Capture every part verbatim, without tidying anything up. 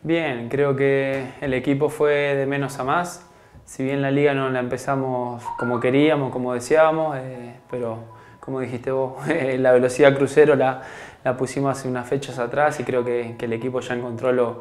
Bien, creo que el equipo fue de menos a más. Si bien la liga no la empezamos como queríamos, como deseábamos, eh, pero como dijiste vos, la velocidad crucero la, la pusimos hace unas fechas atrás y creo que, que el equipo ya encontró lo,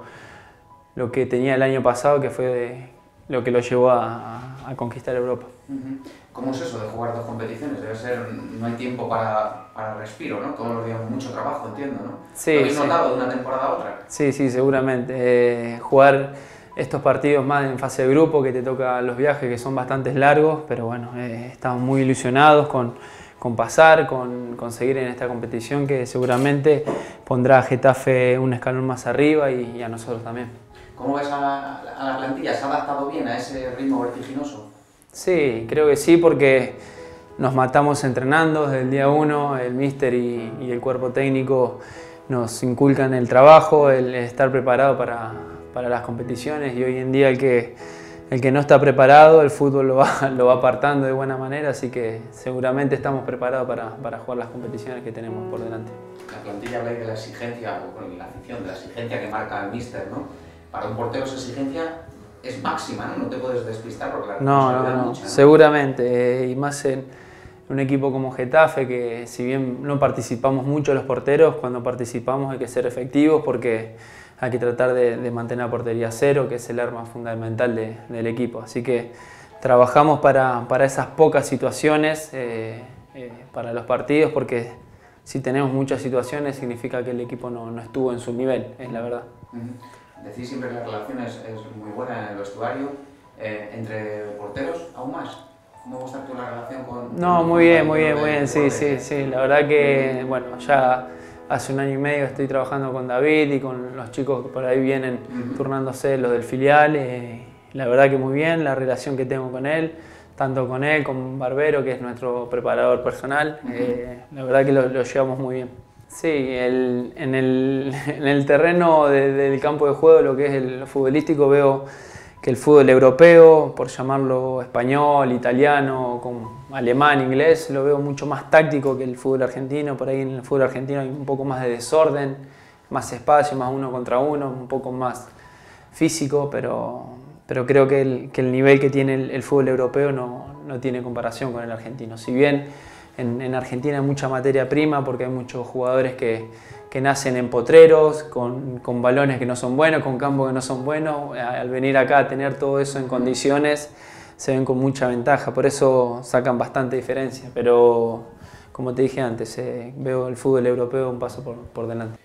lo que tenía el año pasado, que fue de, lo que lo llevó a, a, a conquistar Europa. ¿Cómo es eso de jugar dos competiciones? Debe ser, no hay tiempo para, para respiro, ¿no? Todos los días mucho trabajo, entiendo, ¿no? Sí, ¿Lo habéis sí. notado de una temporada a otra? Sí, sí, seguramente. Eh, jugar estos partidos más en fase de grupo, que te toca los viajes, que son bastante largos, pero bueno, eh, estamos muy ilusionados con, con pasar, con conseguir en esta competición que seguramente pondrá a Getafe un escalón más arriba y, y a nosotros también. ¿Cómo ves a la, a la plantilla? ¿Se ha adaptado bien a ese ritmo vertiginoso? Sí, creo que sí, porque nos matamos entrenando desde el día uno, el míster y, y el cuerpo técnico nos inculcan el trabajo, el estar preparado para, para las competiciones y hoy en día el que, el que no está preparado, el fútbol lo va, lo va apartando de buena manera, así que seguramente estamos preparados para, para jugar las competiciones que tenemos por delante. La plantilla habla de la exigencia, o con la afición, de la exigencia que marca el míster, ¿no? Para un portero esa exigencia es máxima, ¿no? No te puedes despistar porque la No, no, responsabilidad no, es mucha, ¿no? seguramente, eh, y más en un equipo como Getafe, que si bien no participamos mucho los porteros, cuando participamos hay que ser efectivos porque hay que tratar de, de mantener la portería cero, que es el arma fundamental de, del equipo. Así que trabajamos para, para esas pocas situaciones, eh, eh, para los partidos, porque si tenemos muchas situaciones significa que el equipo no, no estuvo en su nivel, es la verdad. Uh-huh. Decís siempre que la relación es, es muy buena en el vestuario, eh, entre porteros, aún más. ¿Cómo va a estar tu la relación con...? No, con muy bien, muy bien, de, muy bien, sí, sí, sí. La verdad que, bueno, ya hace un año y medio estoy trabajando con David y con los chicos que por ahí vienen uh-huh. turnándose los del filial. Eh, la verdad que muy bien, la relación que tengo con él, tanto con él, con Barbero, que es nuestro preparador personal, uh-huh. eh, la verdad que lo, lo llevamos muy bien. Sí, el, en, el, en el terreno de, del campo de juego, lo que es el futbolístico, veo que el fútbol europeo, por llamarlo español, italiano, con alemán, inglés, lo veo mucho más táctico que el fútbol argentino. Por ahí en el fútbol argentino hay un poco más de desorden, más espacio, más uno contra uno, un poco más físico, pero, pero creo que el, que el nivel que tiene el, el fútbol europeo no, no tiene comparación con el argentino. Si bien en, en Argentina hay mucha materia prima, porque hay muchos jugadores que que nacen en potreros, con, con balones que no son buenos, con campos que no son buenos, al venir acá a tener todo eso en condiciones, se ven con mucha ventaja, por eso sacan bastante diferencia, pero como te dije antes, eh, veo el fútbol europeo un paso por, por delante.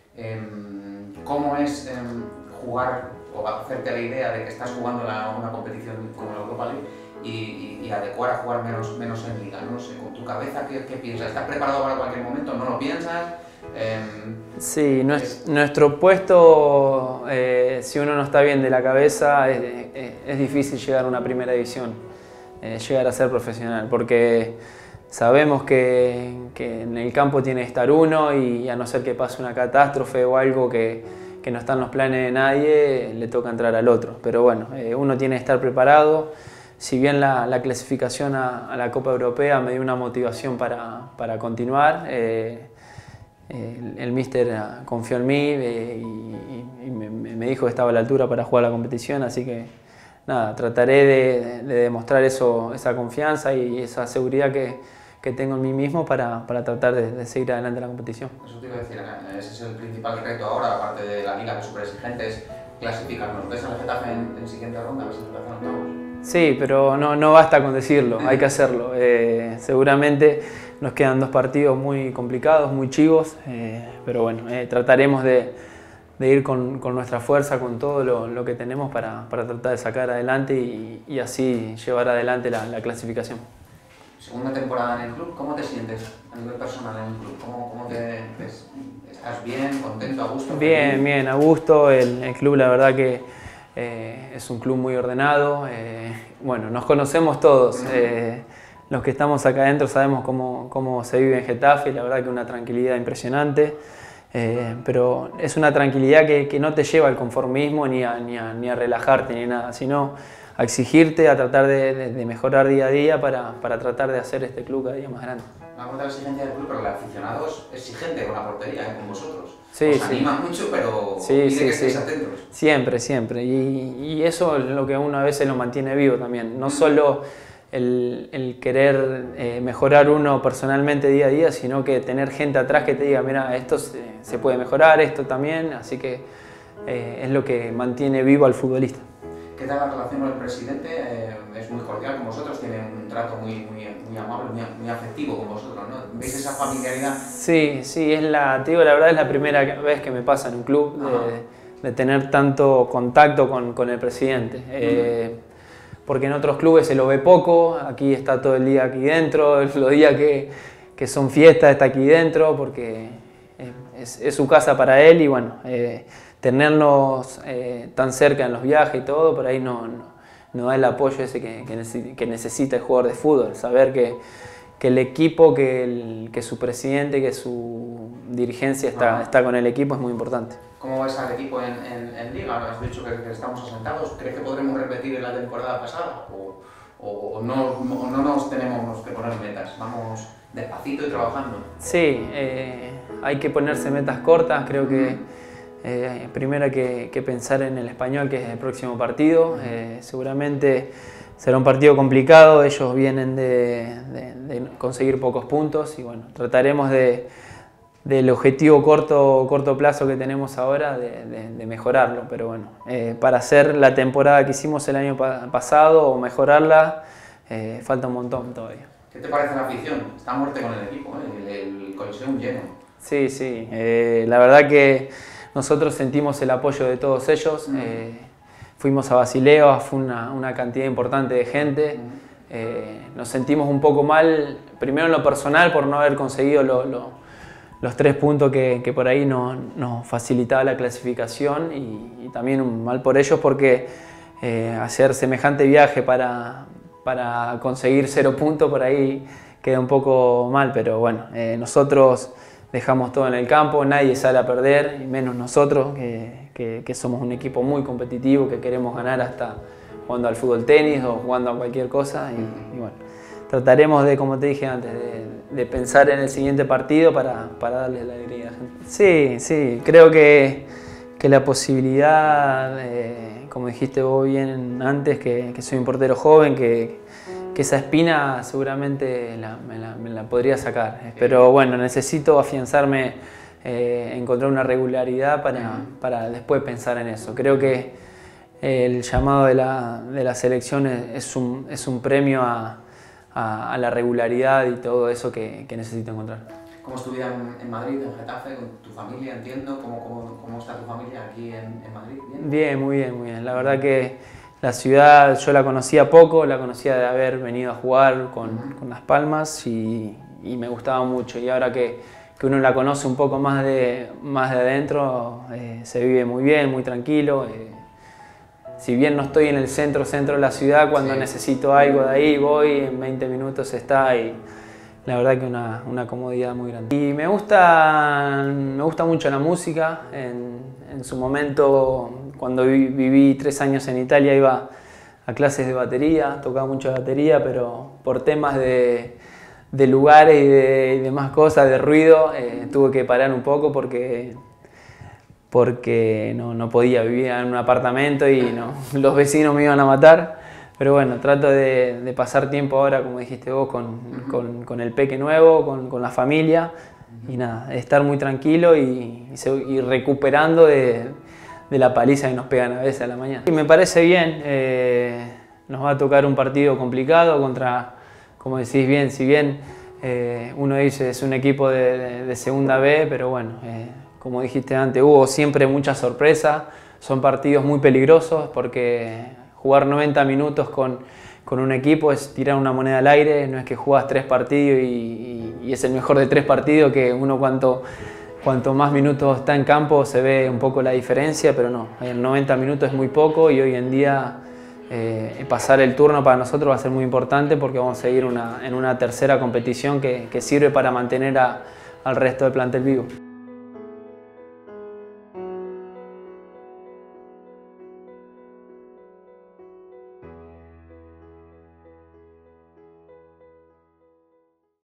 ¿Cómo es eh, jugar o hacerte la idea de que estás jugando la, una competición como la Europa League y, y, y adecuar a jugar menos, menos en liga? No sé, con tu cabeza, ¿qué, qué piensas? ¿Estás preparado para cualquier momento? ¿No lo piensas? Eh, sí, es, nuestro puesto, eh, si uno no está bien de la cabeza, es, es, es difícil llegar a una primera división, eh, llegar a ser profesional, porque sabemos que, que en el campo tiene que estar uno y a no ser que pase una catástrofe o algo que, que no está en los planes de nadie, le toca entrar al otro. Pero bueno, eh, uno tiene que estar preparado. Si bien la, la clasificación a, a la Copa Europea me dio una motivación para, para continuar, eh, El, el míster confió en mí eh, y, y me, me dijo que estaba a la altura para jugar la competición, así que nada, trataré de, de demostrar eso, esa confianza y esa seguridad que, que tengo en mí mismo para, para tratar de, de seguir adelante en la competición. Eso te iba a decir, ese es el principal reto ahora, aparte de la liga que es súper exigente, es clasificarnos. ¿Ves al Getafe en, en siguiente ronda, a ver si te hacen octavos? Sí, pero no, no basta con decirlo, hay que hacerlo. Eh, seguramente nos quedan dos partidos muy complicados, muy chivos, eh, pero bueno, eh, trataremos de, de ir con, con nuestra fuerza, con todo lo, lo que tenemos para, para tratar de sacar adelante y, y así llevar adelante la, la clasificación. Segunda temporada en el club, ¿cómo te sientes a nivel personal en el club? ¿Cómo, cómo te ves? ¿Estás bien, contento, a gusto? Bien, feliz? bien, a gusto. El, el club la verdad que eh, es un club muy ordenado. Eh, bueno, nos conocemos todos. Eh, los que estamos acá adentro sabemos cómo, cómo se vive en Getafe, la verdad que una tranquilidad impresionante. Eh, pero es una tranquilidad que, que no te lleva al conformismo ni a, ni, a, ni a relajarte ni nada, sino a exigirte, a tratar de, de, de mejorar día a día para, para tratar de hacer este club cada día más grande. una cosa de la exigencia del club, pero el aficionado es exigente con la portería, ¿eh? Con vosotros. Sí, Os sí. anima mucho, pero sí, pide sí, que estéis sí. atentos. Siempre, siempre. Y, y eso es lo que uno a veces lo mantiene vivo también. No solo el, el querer eh, mejorar uno personalmente día a día, sino que tener gente atrás que te diga, mira, esto se, se puede mejorar, esto también. Así que eh, es lo que mantiene vivo al futbolista. ¿Qué tal la relación con el presidente? Eh, es muy cordial con vosotros, tiene un trato muy, muy, muy amable, muy, muy afectivo con vosotros, ¿no? ¿Veis esa familiaridad? Sí, sí, es la, te digo, la verdad es la primera vez que me pasa en un club de, de tener tanto contacto con, con el presidente. Eh, porque en otros clubes se lo ve poco, aquí está todo el día aquí dentro, los días que, que son fiestas está aquí dentro, porque es, es su casa para él y bueno, eh, tenernos eh, tan cerca en los viajes y todo, por ahí no, no, no da el apoyo ese que, que, necesita, que necesita el jugador de fútbol, saber que, que el equipo, que, el, que su presidente, que su dirigencia está, está con el equipo es muy importante. ¿Cómo ves al equipo en, en, en Liga? Has dicho que, que estamos asentados. ¿Crees que podremos repetir en la temporada pasada? ¿O, o no, no, no nos tenemos que poner metas? ¿Vamos despacito y trabajando? Sí, eh, hay que ponerse metas cortas. Creo que eh, primero hay que, que pensar en el Español, que es el próximo partido. Eh, seguramente será un partido complicado. Ellos vienen de, de, de conseguir pocos puntos y bueno, trataremos de del objetivo corto, corto plazo que tenemos ahora de, de, de mejorarlo, pero bueno, eh, para hacer la temporada que hicimos el año pa pasado o mejorarla, eh, falta un montón todavía. ¿Qué te parece la afición? Está a muerte con el equipo, ¿eh? el, el Coliseum lleno. Sí, sí, eh, la verdad que nosotros sentimos el apoyo de todos ellos, mm. eh, fuimos a Basilea, fue una, una cantidad importante de gente, mm. eh, nos sentimos un poco mal, primero en lo personal por no haber conseguido lo, lo los tres puntos que, que por ahí nos, nos facilitaba la clasificación y, y también mal por ellos porque eh, hacer semejante viaje para, para conseguir cero puntos por ahí queda un poco mal, pero bueno, eh, nosotros dejamos todo en el campo, nadie sale a perder, y menos nosotros, que, que, que somos un equipo muy competitivo, que queremos ganar hasta jugando al fútbol tenis o jugando a cualquier cosa y, y bueno. Trataremos de, como te dije antes, de, de pensar en el siguiente partido para, para darle la alegría a la gente. Sí, sí, creo que, que la posibilidad, eh, como dijiste vos bien antes, que, que soy un portero joven, que, que esa espina seguramente la, me, la, me la podría sacar. Pero bueno, necesito afianzarme, eh, encontrar una regularidad para, para después pensar en eso. Creo que el llamado de la, de la selección es un, es un premio a A, a la regularidad y todo eso que, que necesito encontrar. ¿Cómo es tu vida en, en Madrid, en Getafe, con tu familia? Entiendo. ¿Cómo, cómo, cómo está tu familia aquí en, en Madrid? ¿Bien? Bien, muy bien, muy bien. La verdad que la ciudad yo la conocía poco, la conocía de haber venido a jugar con, uh-huh. con Las Palmas y, y me gustaba mucho. Y ahora que, que uno la conoce un poco más de, más de adentro, eh, se vive muy bien, muy tranquilo. Eh, Si bien no estoy en el centro, centro de la ciudad, cuando sí. necesito algo de ahí voy, en veinte minutos está y la verdad que una, una comodidad muy grande. Y me gusta, me gusta mucho la música, en, en su momento cuando viví, viví tres años en Italia iba a clases de batería, tocaba mucho batería, pero por temas de, de lugares y de, y demás cosas, de ruido, eh, tuve que parar un poco porque... porque no, no podía vivir en un apartamento y no, los vecinos me iban a matar. Pero bueno, trato de, de pasar tiempo ahora, como dijiste vos, con, con, con el peque nuevo, con, con la familia. Y nada, estar muy tranquilo y, y, y recuperando de, de la paliza que nos pegan a veces a la mañana. Y me parece bien, eh, nos va a tocar un partido complicado contra, como decís bien, si bien eh, uno dice es un equipo de, de, de segunda B, pero bueno, eh, como dijiste antes, hubo siempre mucha sorpresa, son partidos muy peligrosos porque jugar noventa minutos con, con un equipo es tirar una moneda al aire, no es que jugás tres partidos y, y, y es el mejor de tres partidos, que uno cuanto, cuanto más minutos está en campo se ve un poco la diferencia, pero no, el noventa minutos es muy poco y hoy en día eh, pasar el turno para nosotros va a ser muy importante porque vamos a seguir una, en una tercera competición que, que sirve para mantener a, al resto del plantel vivo.